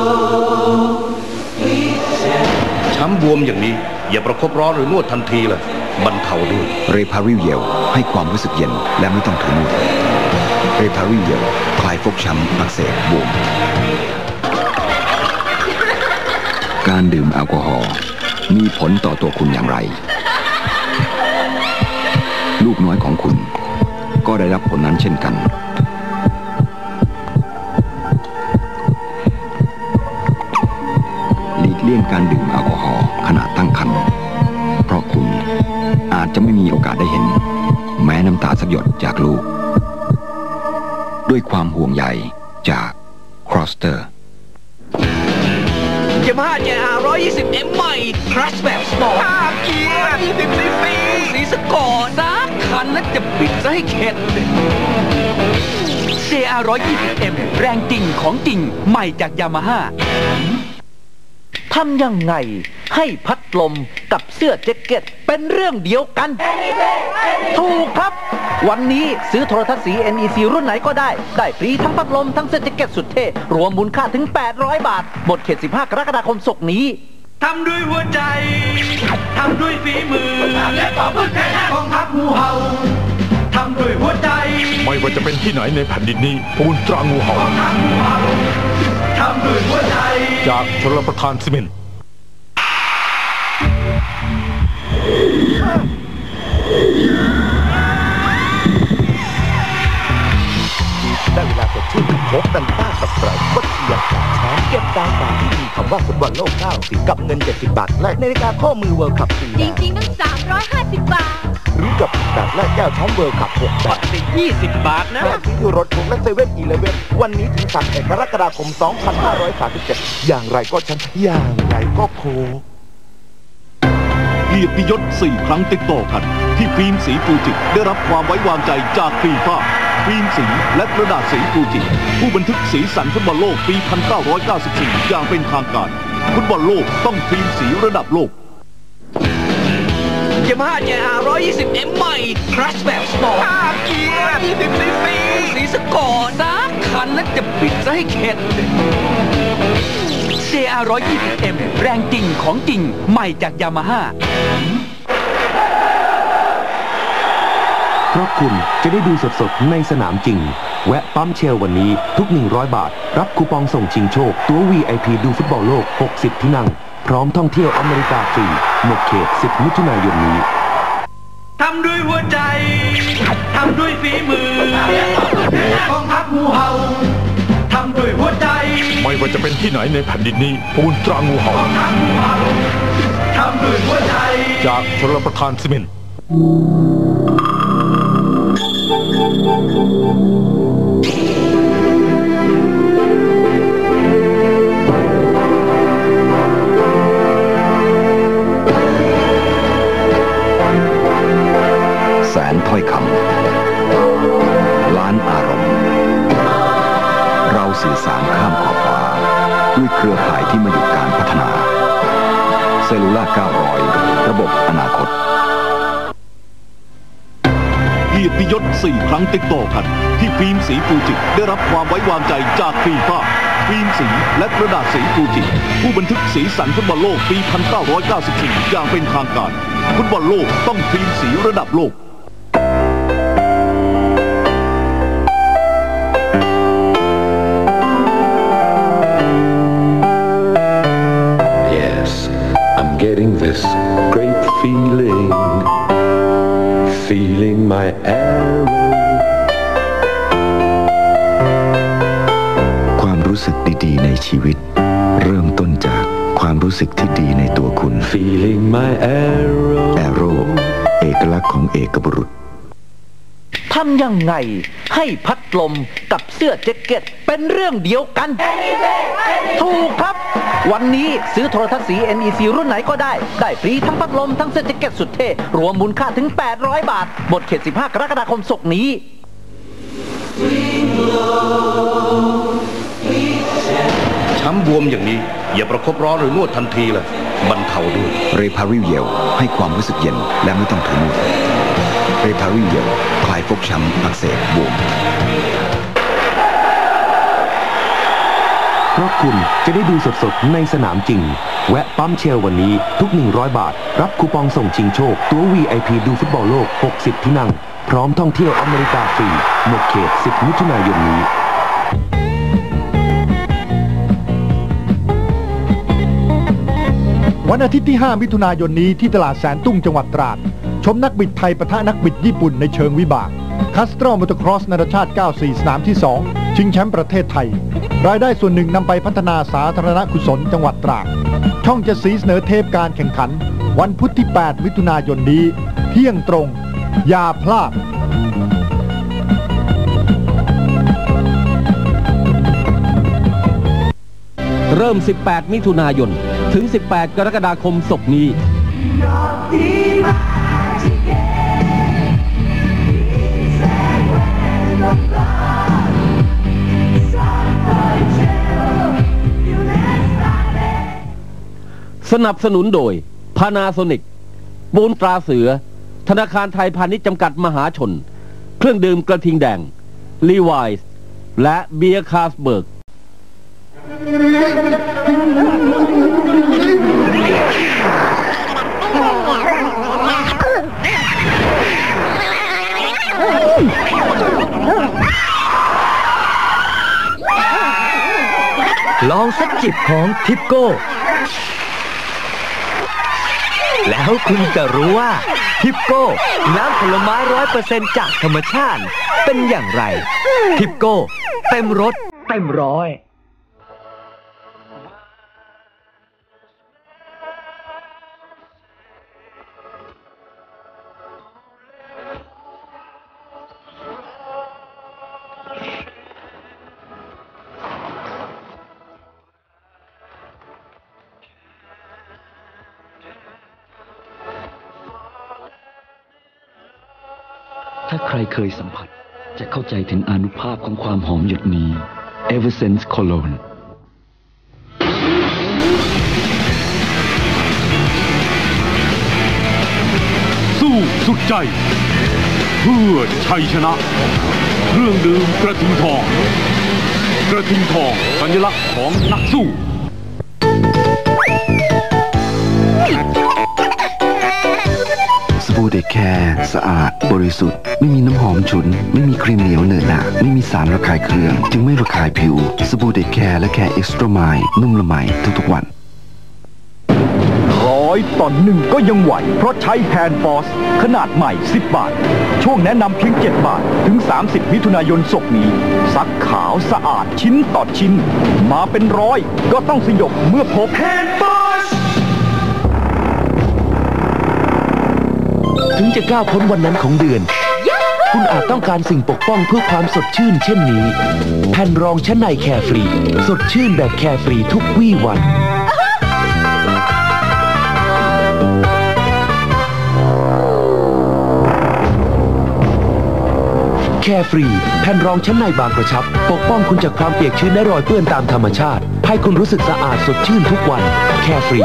ช้ำบวมอย่างนี้อย่าประคบร้อนหรือนวดทันทีเลยบรรเทาด้วยเรพาริเยลให้ความรู้สึกเย็นและไม่ต้องถูนวดเรพาริเยลคลายฟกช้ำอักเสบบวมการดื่มแอลกอฮอล์มีผลต่อตัวคุณอย่างไรลูกน้อยของคุณก็ได้รับผลนั้นเช่นกันหลีกเลี่ยงการดื่มแอลกอฮอล์ขณะตั้งครรภ์เพราะคุณอาจจะไม่มีโอกาสได้เห็นแม้น้ำตาสักหยดจากลูกด้วยความห่วงใยจากครอสเตอร์ยามาฮ่า JR 120M ใหม่ครัชแบบสปอร์ต5เกียร์20 ซีซีสีสกอร์ซักคันแล้วจะบิดซะให้เข็ด JR 120M แรงจริงของจริงใหม่จากยามาฮ่าทำยังไงให้พัดลมกับเสื้อแจ็คเก็ตเป็นเรื่องเดียวกันถูกครับวันนี้ซื้อโทรทัศน์สี NEC รุ่นไหนก็ได้ฟรีทั้งพัดลมทั้งเสื้อแจ็คเก็ตสุดเท่รวมมูลค่าถึง800 บาทหมดเขต15 กรกฎาคมศกนี้ทำด้วยหัวใจทำด้วยฝีมือและต่อพึ่งแท้ของทัพงูเห่าทำด้วยหัวใจไม่ว่าจะเป็นที่ไหนในแผ่นดินนี้ปูนตรางูเห่าทำด้วยหัวใจจากชลประทานซีเมนต์ได้เวลาสดชื่นกับโค้กตันต้ากับเราก็เทียบกับแชมป์เก็บดาวการที่มีคำว่าฟุตบอลโลก90กับเงิน70 บาทและนาฬิกาข้อมือเวิลด์คัพฟรีจริงๆต้อง350 บาทรู้กับแบบและแก้วแชมป์เวิลด์คัพ6แบบติด20 บาทนะและซื้อที่รถของและ7-11วันนี้ถึง31 กรกฎาคม 2537อย่างไรก็ฉันอย่างไรก็โค้กเกียรติยศ4 ครั้งติดต่อกันที่ฟิล์มสีฟูจิได้รับความไว้วางใจจากฟีฟ่าฟิล์มสีและกระดาษสีฟูจิผู้บันทึกสีสันฟุตบอลโลกปี 1994 อย่างเป็นทางการฟุตบอลโลกต้องฟิล์มสีระดับโลกยามาฮ่า JR 120M ใหม่ครัชแบบสปอร์ต5เกียร์20 ซีซีสีสกอร์ซักคันแล้วจะบิดซะให้เข็ด JR 120M แรงจริงของจริงใหม่จากยามาฮ่าเพราะคุณจะได้ดูสดๆในสนามจริงแวะปั๊มเชลวันนี้ทุก100 บาทรับคูปองส่งชิงโชคตั๋ว VIP ดูฟุตบอลโลก60 ที่นั่งพร้อมท่องเที่ยวอเมริกาฟรีหมดเขต10 มิถุนายนนี้ทำด้วยหัวใจทำด้วยฝีมือของทัพงูเห่าทำด้วยหัวใจไม่ว่าจะเป็นที่ไหนในแผ่นดินนี้ปูนตรางูเห่าทำด้วยหัวใจจากชลประทานซีเมนต์แสนถ้อยคำล้านอารมณ์เราสื่อสารข้ามขอบฟ้าด้วยเครือข่ายที่ไม่หยุดการพัฒนาเซลลูล่า900ระบบอนาคตเกียรติยศ4 ครั้งติดต่อกันที่ฟิล์มสีฟูจิได้รับความไว้วางใจจากฟีฟ่าฟิล์มสีและกระดาษสีฟูจิผู้บันทึกสีสันฟุตบอลโลกปี 1994 อย่างเป็นทางการฟุตบอลโลกต้องฟิล์มสีระดับโลก Getting this great feeling my arrow ความรู้สึกดีๆในชีวิตเริ่มต้นจากความรู้สึกที่ดีในตัวคุณ Feeling my arrow เอกลักษณ์ของเอกบุรุษทำยังไงให้พัดลมกับเสื้อแจ็คเก็ตเป็นเรื่องเดียวกันถูกครับวันนี้ซื้อโทรทัศน์สี NEC รุ่นไหนก็ได้ฟรีทั้งพัดลมทั้งเสื้อแจ็คเก็ตสุดเท่รวมมูลค่าถึง800 บาทหมดเขต15 กรกฎาคมศกนี้ช้ำบวมอย่างนี้อย่าประคบร้อนหรือนวดทันทีเลยบรรเทาด้วยเรพาริเยลให้ความรู้สึกเย็นและไม่ต้องถูนวดเรพาริเยลคลายฟกช้ำอักเสบบวมเพราะคุณจะได้ดูสดๆในสนามจริงแวะปั๊มเชลวันนี้ทุก100 บาทรับคูปองส่งชิงโชคตั๋ว VIP ดูฟุตบอลโลก60ที่นั่งพร้อมท่องเที่ยวอเมริกาฟรีหมดเขต10 มิถุนายนนี้วันอาทิตย์ที่ 5 มิถุนายนนี้ที่ตลาดแสนตุ้งจังหวัดตราดชมนักบิดไทยปะทะนักบิดญี่ปุ่นในเชิงวิบากคัสตรอมอเตอร์ครอสนานาชาติ 94 สนามที่ 2 ชิงแชมป์ประเทศไทยรายได้ส่วนหนึ่งนำไปพัฒนาสาธารณกุศลจังหวัดตราดช่อง7 สีเสนอเทปการแข่งขันวันพุธที่ 8 มิถุนายนนี้เที่ยงตรงอย่าพลาดเริ่ม 18 มิถุนายนถึง 18 กรกฎาคมศกนี้สนับสนุนโดย Panasonic ปูนตราเสือธนาคารไทยพาณิชย์จำกัดมหาชนเครื่องดื่มกระทิงแดง Levi's และเบียร์คาร์สเบิร์กลองสักจิบของทิปโก้แล้วคุณจะรู้ว่าทิปโก้น้ำผลไม้ 100% จากธรรมชาติเป็นอย่างไรทิปโก้เต็มรสเต็มร้อยถ้าใครเคยสัมผัสจะเข้าใจถึงอานุภาพของความหอมหยดนี้ Eversense Cologne สู้สุดใจเพื่อชัยชนะเครื่องดื่มกระทิงทองกระทิงทองสัญลักษณ์ของนักสู้สบู่เด็กแคร์สะอาดบริสุทธิ์ไม่มีน้ำหอมฉุนไม่มีครีมเหนียวเหนอะหนะไม่มีสารระคายเคืองจึงไม่ระคายผิวสบู่เด็กแคร์และแคร์เอ็กซ์ตร้าไมล์นุ่มละไมทุกๆวัน 100 ต่อ 1ก็ยังไหวเพราะใช้แฮนด์ฟอร์สขนาดใหม่10 บาทช่วงแนะนำเพียง7 บาทถึง30 มิถุนายนศกนี้ซักขาวสะอาดชิ้นต่อชิ้นมาเป็นร้อยก็ต้องสยบเมื่อพบแฮนด์ฟอร์สถึงจะก้าวพ้นวันนั้นของเดือนคุณอาจต้องการสิ่งปกป้องเพื่อความสดชื่นเช่นนี้แผ่นรองชั้นในแคร์ฟรีสดชื่นแบบแคร์ฟรีทุกวี่วันแคร์ฟรีแผ่นรองชั้นในบางกระชับปกป้องคุณจากความเปียกชื้นและรอยเปื้อนตามธรรมชาติให้คุณรู้สึกสะอาดสดชื่นทุกวันแคร์ฟรี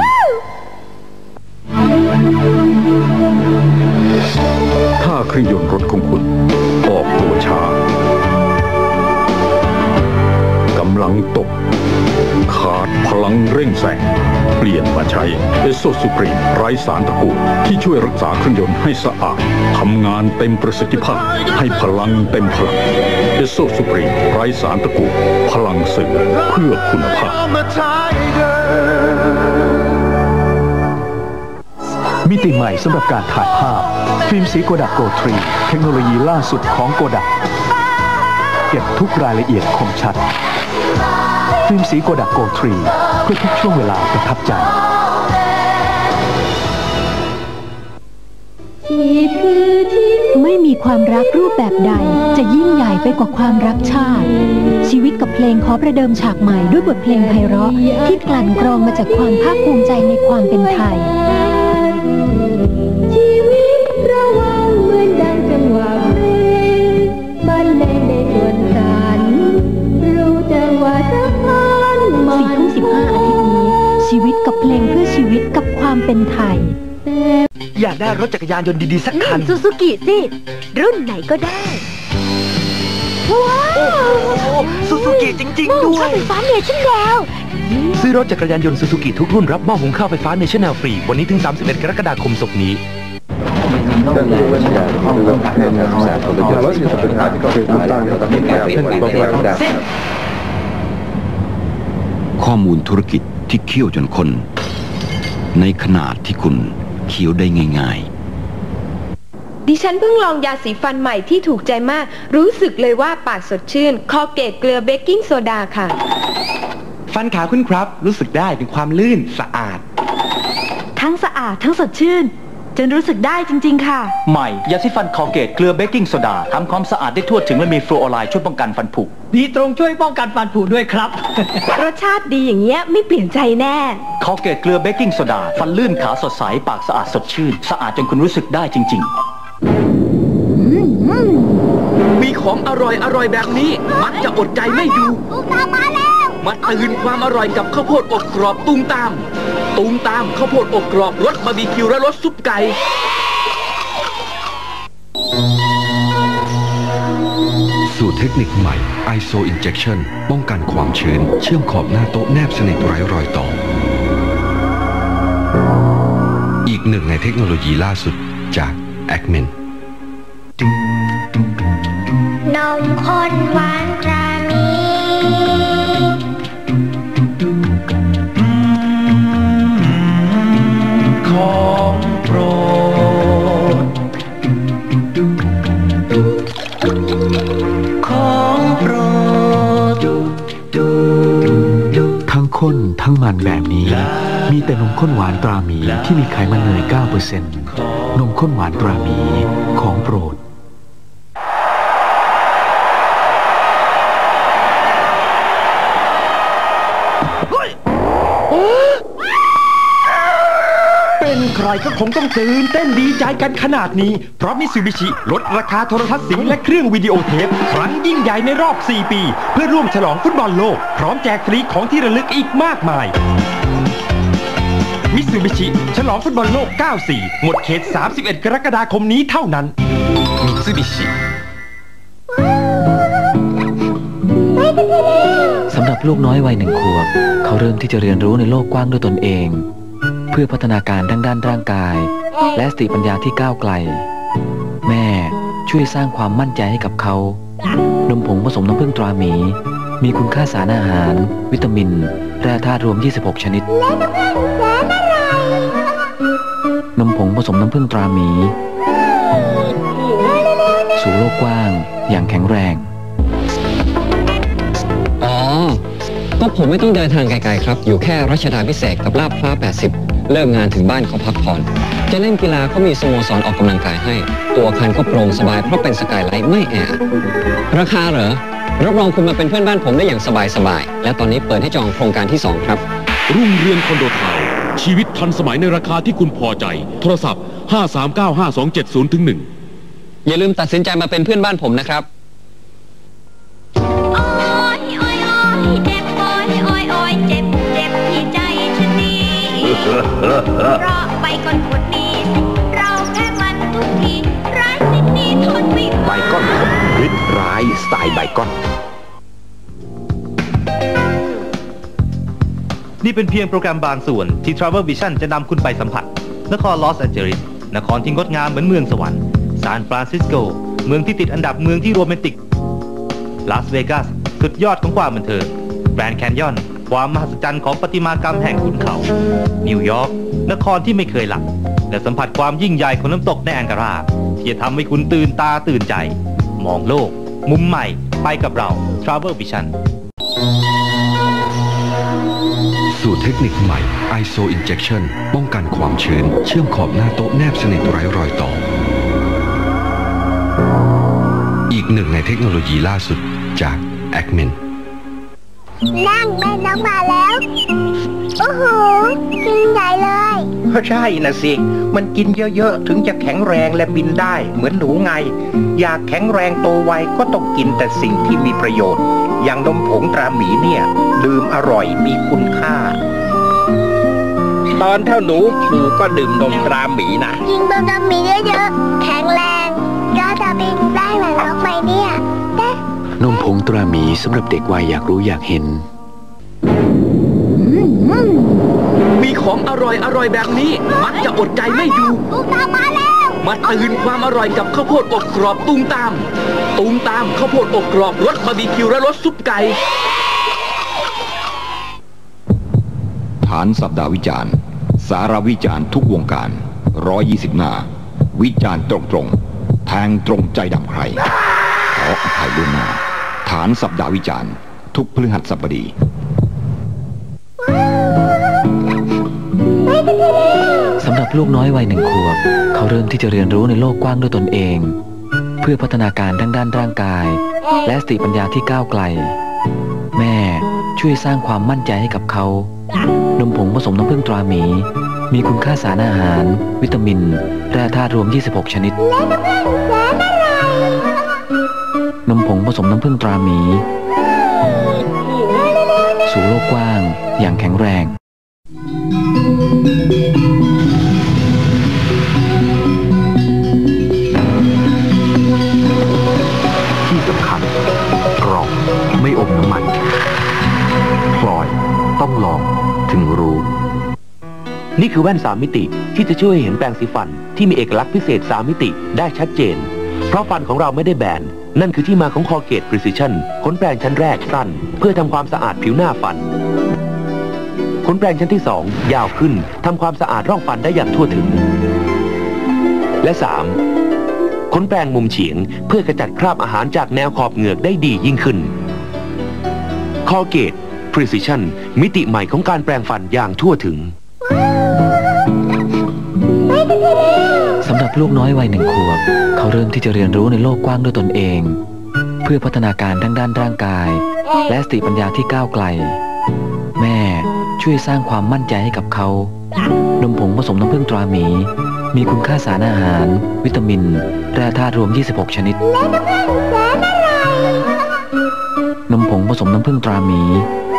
ถ้าเครื่องยนต์รถของคุณออกตัวช้ากำลังตกขาดพลังเร่งแซงเปลี่ยนมาใช้เอสโซซูพรีมไร้สารตะกั่วที่ช่วยรักษาเครื่องยนต์ให้สะอาดทำงานเต็มประสิทธิภาพให้พลังเต็มพลังเอสโซซูพรีมไร้สารตะกั่วพลังสื่อเพื่อคุณภาพมิติใหม่สำหรับการถ่ายภาพฟิล์มสีโกดักโกลด์3เทคโนโลยีล่าสุดของโกดักเก็บทุกรายละเอียดคมชัดฟิล์มสีโกดักโกลด์3เพื่อทุกช่วงเวลาประทับใจไม่มีความรักรูปแบบใดจะยิ่งใหญ่ไปกว่าความรักชาติชีวิตกับเพลงขอประเดิมฉากใหม่ด้วยบทเพลงไพเราะที่กลั่นกรองมาจากความภาคภูมิใจในความเป็นไทยชีวิตระวังเหมือนดังจังหวะเพลงบรรเลงในส่วนสารรู้จังหวะสะพาน4 ทุ่ม 15 อาทิตย์นี้ชีวิตกับเพลงเพื่อชีวิตกับความเป็นไทยอยากได้รถจักรยานยนต์ดีๆสักคันซูซูกิสิรุ่นไหนก็ได้ว้าวซูซูกิจริงๆด้วยไฟฟ้าเนชั่นแนลซื้อรถจักรยานยนต์ซูซูกิทุกรุ่นรับหม้อหุงข้าวไฟฟ้าเนชั่นแนลฟรีวันนี้ถึง31 กรกฎาคมศกนี้ข้อมูลธุรกิจที่เคี่ยวจนคนในขนาดที่คุณเคี้ยวได้ง่ายๆดิฉันเพิ่งลองยาสีฟันใหม่ที่ถูกใจมากรู้สึกเลยว่าปากสดชื่นคอเกตเกลือเบกกิ้งโซดาค่ะฟันขาวขึ้นครับรู้สึกได้ถึงความลื่นสะอาดทั้งสะอาดทั้งสดชื่นจนรู้สึกได้จริงๆค่ะใหม่ยาสีฟันคอเกตเกลือเบกกิ้งโซดาทำความสะอาดได้ทั่วถึงและมีฟลูออไรด์ช่วยป้องกันฟันผุดีตรงช่วยป้องกันฟันผุด้วยครับรสชาติดีอย่างเงี้ยไม่เปลี่ยนใจแน่คอเกตเกลือเบกกิ้งโซดาฟันลื่นขาวสดใสปากสะอาดสดชื่นสะอาดจนคุณรู้สึกได้จริงๆมีของอร่อยแบบนี้มักจะอดใจไม่อยู่มาตื่นความอร่อยกับข้าวโพดอบกรอบตูมตามข้าวโพดอบกรอบรสบาร์บีคิวและรสซุปไก่สูตรเทคนิคใหม่ ISO Injection ป้องกันความชื้นเชื่อมขอบหน้าโต๊ะแนบสนิทไร้รอยต่ออีกหนึ่งในเทคโนโลยีล่าสุดจาก Acmen นมข้นหวานตรามีของโปรดของโปรดทั้งข้นทั้งมันแบบนี้มีแต่นมข้นหวานตราหมีที่มีไขมันเนย 9% นมข้นหวานตราหมีของโปรดเป็นใครก็คงต้องตื่นเต้นดีใจกันขนาดนี้เพราะมิตซูบิชิลดราคาโทรทัศน์เสียงและเครื่องวิดีโอเทปครั้งยิ่งใหญ่ในรอบ 4 ปีเพื่อร่วมฉลองฟุตบอลโลกพร้อมแจกฟรีของที่ระลึกอีกมากมายมิตซูบิชิฉลองฟุตบอลโลก 94 หมดเขต 31 กรกฎาคมนี้เท่านั้นมิตซูบิชิสำหรับลูกน้อยวัย1 ขวบเขาเริ่มที่จะเรียนรู้ในโลกกว้างด้วยตนเองเพื่อพัฒนาการทั้งด้านร่างกายและสติปัญญาที่ก้าวไกลแม่ช่วยสร้างความมั่นใจให้กับเขานมผงผสมน้ำผึ้งตราหมีมีคุณค่าสารอาหารวิตามินแร่ธาตุรวม26ชนิดนมผงผสมน้ำผึ้งตราหมีสู่โลกกว้างอย่างแข็งแรงอ๋อก็ผมไม่ต้องเดินทางไกลๆครับอยู่แค่รัชดาพิเศษกับลาดพร้าว80เลิกงานถึงบ้านก็พักผ่อนจะเล่นกีฬาก็มีสโมสรออกกำลังกายให้ตัวอาคารก็โปร่งสบายเพราะเป็นสกายไลท์ไม่แออัดราคาเหรอรับรองคุณมาเป็นเพื่อนบ้านผมได้อย่างสบายๆและตอนนี้เปิดให้จองโครงการที่2ครับรุ่งเรืองคอนโดทาวน์ชีวิตทันสมัยในราคาที่คุณพอใจโทรศัพท์5395270-1 อย่าลืมตัดสินใจมาเป็นเพื่อนบ้านผมนะครับเพราะไปคนขุดนี้เราแพ้มันทุกทีร้ายสิ่งนี้ทนไม่ไหวไบคอนฤทธิ์ร้ายสไตล์ไบคอนนี่เป็นเพียงโปรแกรมบางส่วนที่ Travel Vision จะนำคุณไปสัมผัสนครลอสแอนเจลิสนครที่งดงามเหมือนเมืองสวรรค์ซานฟรานซิสโกเมืองที่ติดอันดับเมืองที่โรแมนติกลาสเวกัสสุดยอดของความบันเทิงแกรนด์แคนยอนความมหัศจรรย์ของประติมากรรมแห่งขุนเขานิวยอร์กนครที่ไม่เคยหลับและสัมผัสความยิ่งใหญ่ของน้ำตกในแองการาที่จะทำให้คุณตื่นตาตื่นใจมองโลกมุมใหม่ไปกับเรา Travel Vision สูตรเทคนิคใหม่ ISO Injection ป้องกันความชื้นเชื่อมขอบหน้าโต๊ะแนบสนิทไร้รอยต่ออีกหนึ่งในเทคโนโลยีล่าสุดจาก Acmen นั่งแม่น้องมาแล้วโอ้โหกินใหญ่เลยก็ใช่นะสิมันกินเยอะๆถึงจะแข็งแรงและบินได้เหมือนหนูไงอยากแข็งแรงโตไวก็ต้องกินแต่สิ่งที่มีประโยชน์อย่างนมผงตราหมีเนี่ยดื่มอร่อยมีคุณค่าตอนเท่าหนูก็ดื่มนมตราหมีนะกินนมตราหมีเยอะๆแข็งแรงก็จะบินได้เหมือนนกไหมเนี่ยนมตราหมีสำหรับเด็กวัยอยากรู้อยากเห็นมีของอร่อยแบบนี้มักจะอดใจไม่อยู่ตูมตามมาแล้วมาตื่นความอร่อยกับข้าวโพดอบกรอบตูมตามข้าวโพดอบกรอบรสบาร์บีคิวและรสซุปไก่ฐานสัปดาห์วิจารณ์สารวิจารณ์ทุกวงการ120 หน้าวิจารณ์ตรงๆแทงตรงใจดำใครขออภัยล่วงหน้าฐานสัปดาห์วิจารณ์ทุกพฤหัสบดีสำหรับลูกน้อยวัย1 ขวบเขาเริ่มที่จะเรียนรู้ในโลกกว้างด้วยตนเองเพื่อพัฒนาการทั้งด้านร่างกายและสติปัญญาที่ก้าวไกลแม่ช่วยสร้างความมั่นใจให้กับเขานมผงผสมน้ำผึ้งตราหมีมีคุณค่าสารอาหารวิตามินแร่ธาตุรวม26 ชนิดนมผงผสมน้ำผึ้งตราหมีสู่โลกกว้างอย่างแข็งแรงที่สำคัญกรอบไม่อมน้ำมันพลอยต้องลองถึงรู้นี่คือแว่น3 มิติที่จะช่วยเห็นแปรงสีฟันที่มีเอกลักษณ์พิเศษ3 มิติได้ชัดเจนเพราะฟันของเราไม่ได้แบนนั่นคือที่มาของ Colgate Precision ขนแปรงชั้นแรกสั้นเพื่อทำความสะอาดผิวหน้าฟันขนแปรงชั้นที่2ยาวขึ้นทำความสะอาดร่องฟันได้อย่างทั่วถึงและ3ขนแปรงมุมเฉียงเพื่อกระจัดคราบอาหารจากแนวขอบเหงือกได้ดียิ่งขึ้น Colgate Precision มิติใหม่ของการแปรงฟันอย่างทั่วถึงสำหรับลูกน้อยวัย1 ขวบเขาเริ่มที่จะเรียนรู้ในโลกกว้างด้วยตนเองเพื่อพัฒนาการทั้งด้านร่างกายและสติปัญญาที่ก้าวไกลแม่ช่วยสร้างความมั่นใจให้กับเขานมผงผสมน้ำผึ้งตราหมีมีคุณค่าสารอาหารวิตามินแร่ธาตุรวม26 ชนิดนมผงผสมน้ำผึ้งตราหมี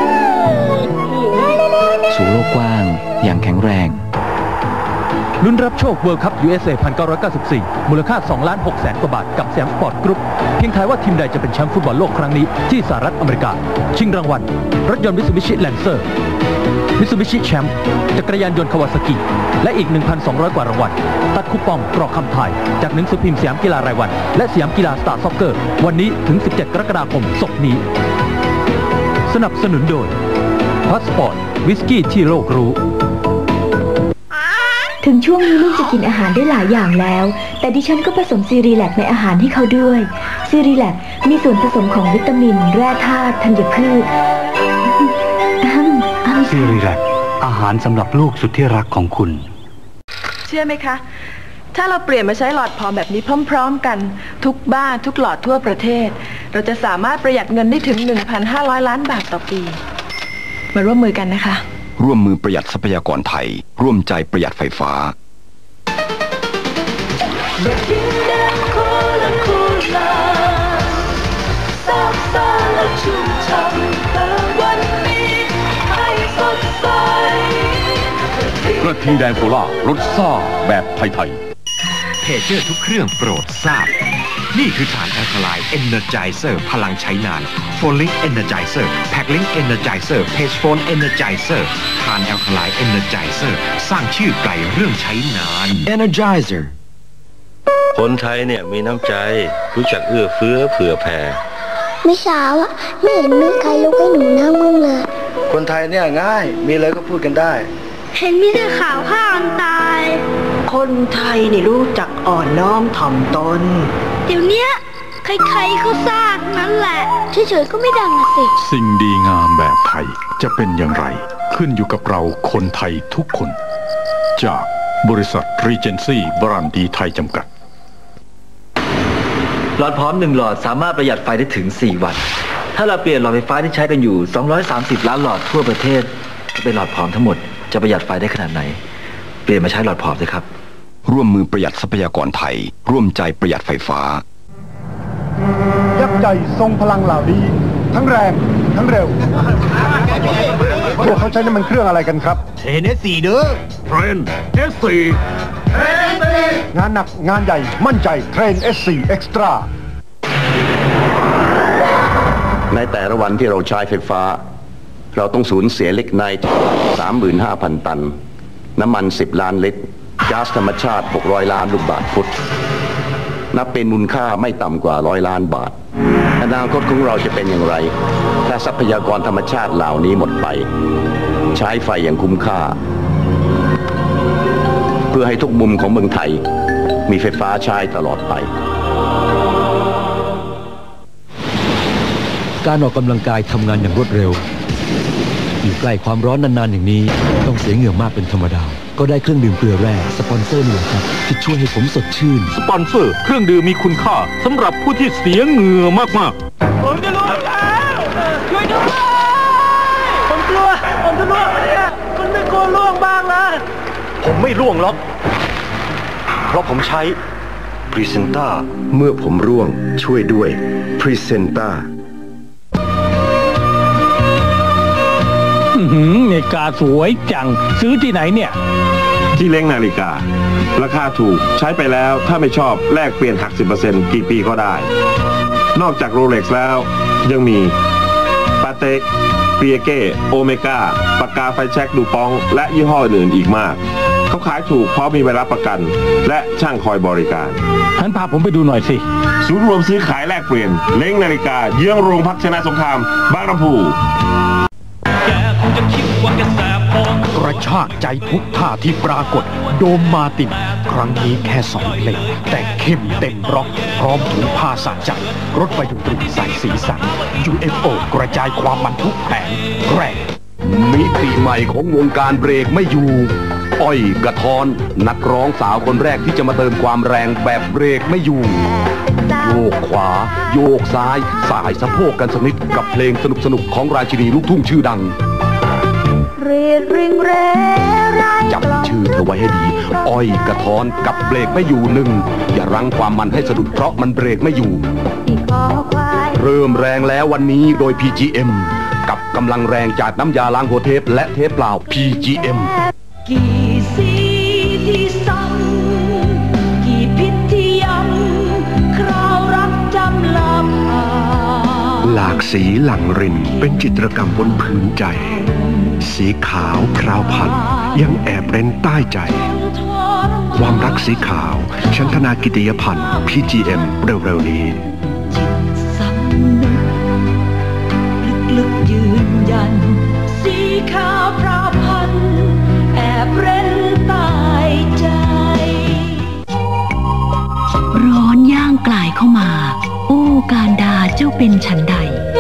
สู่โลกกว้างอย่างแข็งแรงลุ้นรับโชค World Cup USA 1994 มูลค่า 2,600,000 กว่าบาทกับแซมสปอร์ตกรุ๊ปเพียงทายว่าทีมใดจะเป็นแชมป์ฟุตบอลโลกครั้งนี้ที่สหรัฐอเมริกาชิงรางวัลรถยนต์ Mitsubishi Lancer Mitsubishi Champ จักรยานยนต์ Kawasaki และอีก 1,200 กว่ารางวัลตัดคูปองกรอกคำทายจากหนังสือพิมพ์สยามกีฬารายวันและสยามกีฬาสตาร์ซ็อกเกอร์วันนี้ถึง 17 กรกฎาคมศกนี้สนับสนุนโดยพาสปอร์ตวิสกี้ที่โลกรู้ถึงช่วงนี้ลูกจะกินอาหารได้หลายอย่างแล้วแต่ดิฉันก็ผสมซีรีแลกในอาหารให้เขาด้วยซีรีแลกมีส่วนผสมของวิตามินแร่ธาตุธัญพืชซีรีแลกอาหารสำหรับลูกสุดที่รักของคุณเชื่อไหมคะถ้าเราเปลี่ยนมาใช้หลอดผอมแบบนี้พร้อมๆกันทุกบ้านทุกหลอดทั่วประเทศเราจะสามารถประหยัดเงินได้ถึง 1,500 ล้านบาทต่อปีมาร่วมมือกันนะคะร่วมมือประหยัดทรัพยากรไทยร่วมใจประหยัดไฟฟ้ากระทิงแดงโคล่ารสซ่าแบบไทยๆเพเจอร์ทุกเครื่องโปรดทราบนี่คือฐานแอลคาไลน์ Energizer พลังใช้นาน Phone-Link Energizer Pack-Link Energizer Page Phone Energizer ฐานแอลคาไลน์ Energizer สร้างชื่อไกลเรื่องใช้นาน Energizer คนไทยเนี่ยมีน้ำใจรู้จักเอื้อเฟื้อเผื่อแผ่เมื่อเช้าอ่ะไม่เห็นมีใครลุกให้หนูนั่งมึงเลยคนไทยเนี่ยง่ายมีอะไรก็พูดกันได้เห็นมีแต่ข่าวฆ่ากันตายคนไทยนี่รู้จักอ่อนน้อมถ่อมตนเดี๋ยวนี้ใครๆเขาสร้างนั่นแหละเฉยๆก็ไม่ดังนะสิสิ่งดีงามแบบไทยจะเป็นอย่างไรขึ้นอยู่กับเราคนไทยทุกคนจากบริษัท Regency บรันดีไทยจำกัดหลอดพร้อม1 หลอดสามารถประหยัดไฟได้ถึง4 วัตต์ถ้าเราเปลี่ยนหลอดไฟฟ้าที่ใช้กันอยู่230 ล้านหลอดทั่วประเทศเป็นหลอดพร้อมทั้งหมดจะประหยัดไฟได้ขนาดไหนเปลี่ยนมาใช้หลอดพร้อมสิครับร่วมมือประหยัดทรัพยากรไทยร่วมใจประหยัดไฟฟ้ายักษ์ใหญ่ทรงพลังเหล่านี้ทั้งแรงทั้งเร็วพวกเขาใช้น้ำมันเครื่องอะไรกันครับเทรน S4 เด้อเทรน S4 งานหนักงานใหญ่มั่นใจเทรน S4 Extra ในแต่ละวันที่เราใช้ไฟฟ้าเราต้องสูญเสียลิกไนท์ 35,000 ตันน้ำมัน10 ล้านลิตรก๊าซธรรมชาติ600 ล้านลูกบาศก์ฟุตนับเป็นมูลค่าไม่ต่ำกว่า100 ล้านบาทอนาคตของเราจะเป็นอย่างไรถ้าทรัพยากรธรรมชาติเหล่านี้หมดไปใช้ไฟอย่างคุ้มค่าเพื่อให้ทุกมุมของเมืองไทยมีไฟฟ้าใช้ตลอดไปการออกกำลังกายทำงานอย่างรวดเร็วอยู่ใกล้ความร้อนนานๆอย่างนี้ต้องเสียเหงื่อมากเป็นธรรมดาก็ได้เครื่องดื่มเกลือแร่สปอนเซอร์นี่แหละครับที่ช่วยให้ผมสดชื่นสปอนเซอร์เครื่องดื่มมีคุณค่าสำหรับผู้ที่เสียเหงื่อมากๆผมจะล่วงแล้วช่วยด้วยผมจะล่วงเนี่ยคุณไม่กลัวล่วงบ้างเหรอผมไม่ล่วงหรอกเพราะผมใช้พรีเซนต้าเมื่อผมร่วงช่วยด้วยพรีเซนต้านาฬิกาสวยจังซื้อที่ไหนเนี่ยที่เล้งนาฬิการาคาถูกใช้ไปแล้วถ้าไม่ชอบแลกเปลี่ยนหัก 10% กี่ปีก็ได้นอกจากโรเล็กซ์แล้วยังมีปาเต็กเปียเก้โอเมก้าปากกาไฟแช็กดูปองและยี่ห้ออื่นอีกมากเขาขายถูกเพราะมีใบรับประกันและช่างคอยบริการท่านพาผมไปดูหน่อยสิศูนย์รวมซื้อขายแลกเปลี่ยนเล้งนาฬิกาเยื้องโรงพักชนะสงครามบางลำพูกระชากใจทุกท่าที่ปรากฏโดมมาตินครั้งนี้แค่2 เพลงแต่เข้มเต็มร็อกพร้อมถุงผ้าสะใจรถไฟดนตรีใส่สีสัน UFO กระจายความมันทุกแผงแรงมิติใหม่ของวงการเบรกไม่อยู่อ้อยกระท้อนนักร้องสาวคนแรกที่จะมาเติมความแรงแบบเบรกไม่อยู่โยกขวาโยกซ้ายสายสะโพกกันสนิทกับเพลงสนุกๆของราชินีลูกทุ่งชื่อดังจำชื่อเธอไว้ให้ดีอ้อยกระท้อนกับเบรกไม่อยู่หนึ่งอย่ารั้งความมันให้สะดุดเพราะมันเบรกไม่อยู่เริ่มแรงแล้ววันนี้โดย PGM กับกำลังแรงจากน้ำยาล้างหัวเทปและเทปเปล่า PGM กี่สีที่ซ้ำกี่พิษที่ย้ำคราวรักจำลำหลากสีหลั่งรินเป็นจิตรกรรมบนผืนใจสีขาวคราวพันยังแอบเร้นใต้ใจความรักสีขาวชันธนากิติยพันธ์ PGM เร็วๆนี้ลึกๆยืนยันสีขาวพราวพันแอบเร้นใต้ใจร้อนย่างกลายเข้ามาโอ้การดาเจ้าเป็นฉันใด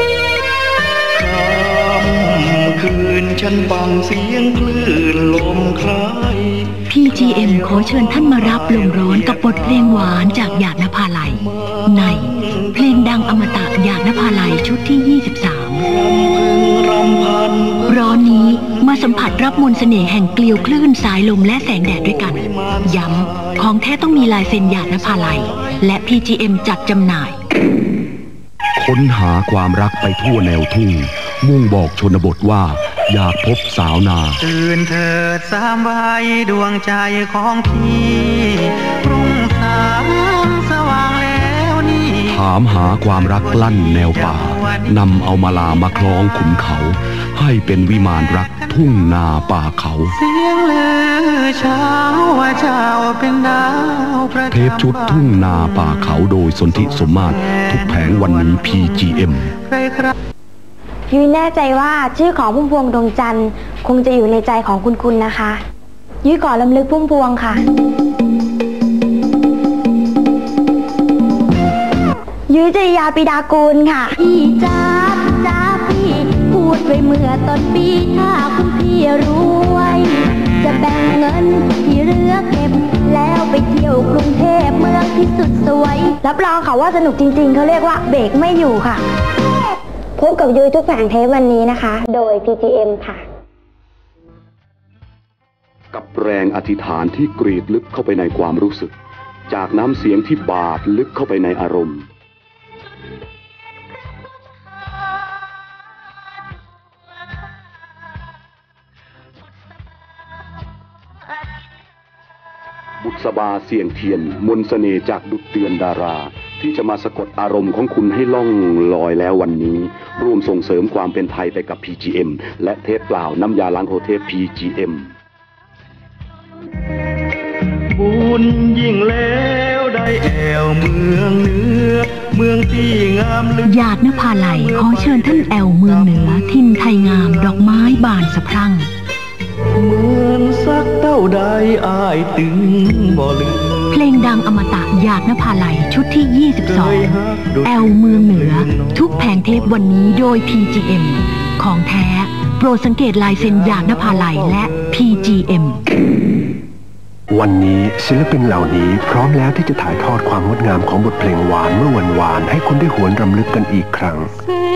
คืนฉันฟังเสียงคลื่นลมคล้าย PGM ขอเชิญท่านมารับลมร้อนกับบทเพลงหวานจากหยาดนภาลัยในเพลงดังอมตะหยาดนภาลัยชุดที่ 23ร้อนนี้มาสัมผัสรับมนต์เสน่ห์แห่งเกลียวคลื่นสายลมและแสงแดดด้วยกันย้ำของแท้ต้องมีลายเซ็นหยาดนภาลัยและ PGM จัดจำหน่ายค้นหาความรักไปทั่วแนวทุ่งมุ่งบอกชนบทว่าอยากพบสาวนาตื่นเถิดสามใบดวงใจของพี่รุ่งสางสว่างแล้วนี่ถามหาความรักลั่นแนวป่านำเอามาลามาคล้องขุนเขาให้เป็นวิมานรักทุ่งนาป่าเขาเสียงลือเช้าว่าเจ้าเป็นดาวประจำเทปชุดทุ่งนาป่าเขาโดยสนธิสมมาตรทุกแผงวันนี้ PGM ยุ้ยแน่ใจว่าชื่อของพุ่มพวงดวงจันทร์คงจะอยู่ในใจของคุณนะคะยุ้ยขอรำลึกพุ่มพวงค่ะยุ้ยจริยาปิดากูลค่ะพี่จ้าพี่พูดไว้เมื่อต้นปีถ้าคุณพี่รวยจะแบ่งเงินที่เหลือเก็บแล้วไปเที่ยวกรุงเทพเมืองที่สุดสวยรับรองค่ะว่าสนุกจริงๆเขาเรียกว่าเบรกไม่อยู่ค่ะพบกับยุ้ยทุกแผงเทปวันนี้นะคะโดย PGM ค่ะกับแรงอธิษฐานที่กรีดลึกเข้าไปในความรู้สึกจากน้ำเสียงที่บาดลึกเข้าไปในอารมณ์บุษบาเสียงเทียนมนต์เสน่ห์จากดุจเดือนดาราเทที่จะมาสะกดอารมณ์ของคุณให้ล่องลอยแล้ววันนี้ร่วมส่งเสริมความเป็นไทยไปกับ PGM และเทปเปล่าน้ำยาล้างโคเทป PGM บุญยิ่งแล้วได้แอวเมืองเหนือเมืองที่งามลึกหยาดนภาลัยขอเชิญท่านแอวเมืองเหนือทินไทยงามดอกไม้บานสะพรั่งเหมือนสักเต้าใดอ้ายตึงบ่ลืมเพลงดังอมตะหยาดนภาลัยชุดที่ 22 แอวเมืองเหนือทุกแผงเทปวันนี้โดย PGM ของแท้โปรดสังเกตลายเซ็นหยาดนภาลัยและ PGM วันนี้ศิลปินเหล่านี้พร้อมแล้วที่จะถ่ายทอดความงดงามของบทเพลงหวานเมื่อวันวานให้คุณได้หวนรำลึกกันอีกครั้ง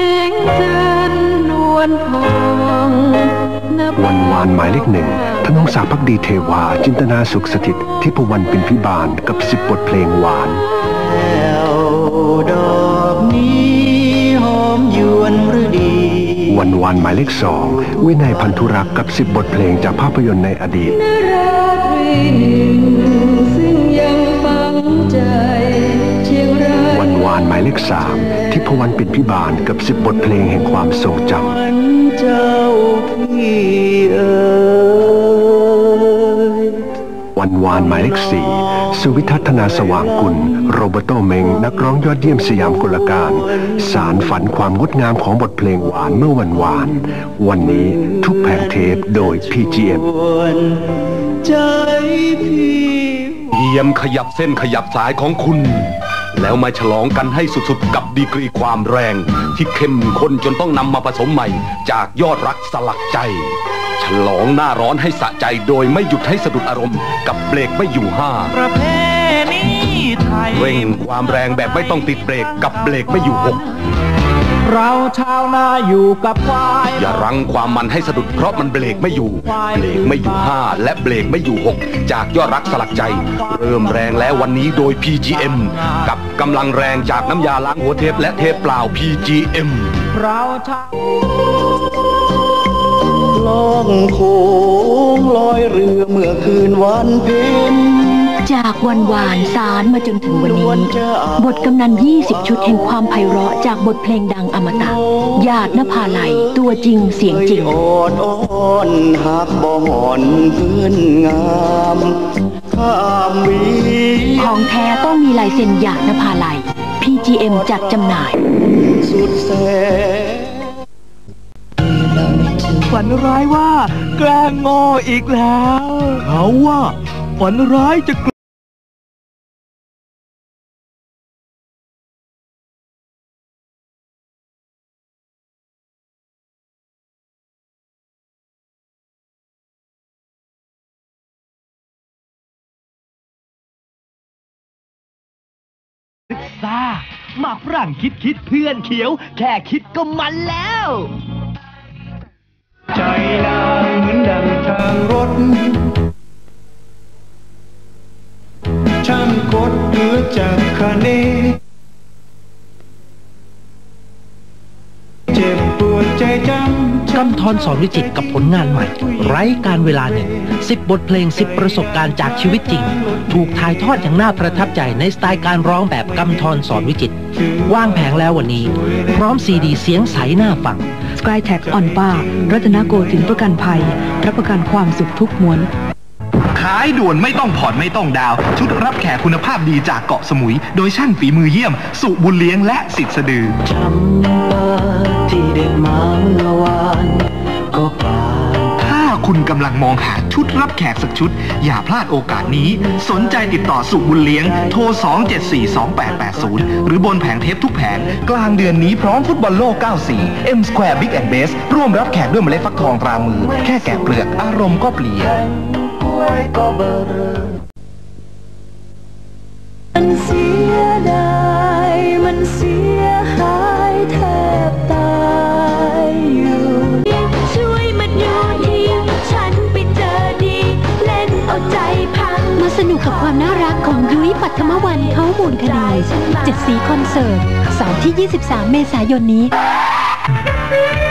วันวานหมายเลขหนึ่งธนงศักดิ์ภักดีเทวาจินตนาสุขสถิตทิพวรรณปินพิบาลกับ10 บทเพลงหวานดอกนี้หอมยวนฤดีวันวานหมายเลข2วินัยพันธุรักษ์กับ10 บทเพลงจากภาพยนตร์ในอดีตวันวานหมายเลข3ทิพวรรณปินพิบาลกับ10 บทเพลงแห่งความทรงจำวันวานหมายเลข4สุวิทัศนาสว่างกุลโรเบโตเมงนักร้องยอดเยี่ยมสยามกลการสารฝันความงดงามของบทเพลงหวานเมื่อวันวานวันนี้ทุกแผงเทปโดย PGM ใจพี่เยี่ยมขยับเส้นขยับสายของคุณแล้วมาฉลองกันให้สุดๆกับดีกรีความแรงที่เข้มข้นจนต้องนำมาผสมใหม่จากยอดรักสลักใจฉลองหน้าร้อนให้สะใจโดยไม่หยุดให้สะดุดอารมณ์กับเบรกไม่อยู่5 ประเพณีไทยเร่งความแรงแบบไม่ต้องติดเบรกกับเบรกไม่อยู่6 เราชาวนาอยู่กับควายอย่ารั้งความมันให้สะดุดเพราะมันเบรกไม่อยู่เบรกไม่อยู่5และเบรกไม่อยู่6จากยอดรักสลักใจเริ่มแรงแล้ววันนี้โดย PGM กับกำลังแรงจากน้ำยาล้างหัวเทปและเทปเปล่า PGM เราชาวล่องโขงลอยเรือเมื่อคืนวันเพ็ญจากวันวานสารมาจนถึงวันนี้บทกำนัน20 ชุดแห่งความไพเราะจากบทเพลงดังอมตะหยาดนภาลัยตัวจริงเสียงจริงหักบ่หอนพื้นงามของแท้ต้องมีลายเซ็นหยาดนภาลัย PGM จัดจำหน่ายสุดแสฝันร้ายว่าแกล้งโง่อีกแล้วเขาว่าฝันร้ายจะซ่าหมากฝรั่งคิดเพื่อนเขียวแค่คิดก็มันแล้วใจนางเหมือนดังทางรถช่างกดเหลือจากคาเนเจ็บปวดใจจำกำธรสอนวิจิตรกับผลงานใหม่ไร้การเวลาหนึ่ง10 บทเพลง10 ประสบการณ์จากชีวิตจริงถูกถ่ายทอดอย่างน่าประทับใจในสไตล์การร้องแบบกำธรสอนวิจิตรว่างแผงแล้ววันนี้พร้อมซีดีเสียงใสน่าฟัง Skytech On Bar รัตนโกสินทร์ประกันภัยรับประกันความสุขทุกม้วนขายด่วนไม่ต้องผ่อนไม่ต้องดาวชุดรับแขกคุณภาพดีจากเกาะสมุยโดยช่างฝีมือเยี่ยมสุบุญเลี้ยงและสิทธิ์สะดือจำปาที่เด็ดมาเมื่อวานก็ปาถ้าคุณกำลังมองหาชุดรับแขกสักชุดอย่าพลาดโอกาสนี้สนใจติดต่อสุบุญเลี้ยงโทร2742880หรือบนแผงเทปทุกแผงกลางเดือนนี้พร้อมฟุตบอลโลก94 M Square Big and Best ร่วมรับแขกด้วยเมล็ดฟักทองตรามือแค่แกะเปลือกอารมณ์ก็เปลี่ยนมันเสียดายมันเสียหายแทบตายอยู่ช่วยมันอยู่ทีฉันไปเจอดีเล่นเอาใจพังมาสนุกกับความน่ารักของยุ้ยปัทมวรรณเขามูลคดี7 สีคอนเสิร์ตเสาร์ที่23 เมษายนนี้